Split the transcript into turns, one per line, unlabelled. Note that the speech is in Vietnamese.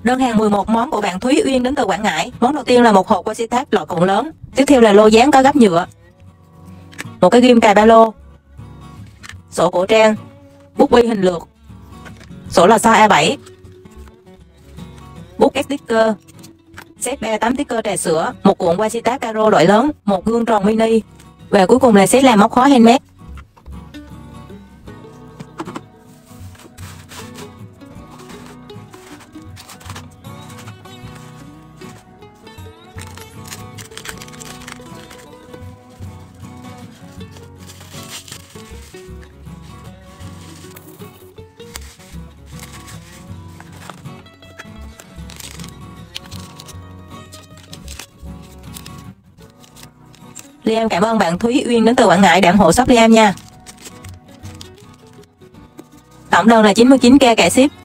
Đơn hàng 11 món của bạn Thúy Uyên đến từ Quảng Ngãi. Món đầu tiên là một hộp washi tape loại cuộn lớn. Tiếp theo là lô dán có gấp nhựa, một cái ghim cài ba lô, sổ cổ trang, bút bi hình lược, sổ là size A7, bút sticker, set 8 sticker trà sữa, một cuộn washi tape caro loại lớn, một gương tròn mini, và cuối cùng là set làm móc khóa handmade. Liam cảm ơn bạn Thúy Uyên đến từ Quảng Ngãi đã ủng hộ shop Liam nha. Tổng đơn là 99k cả ship.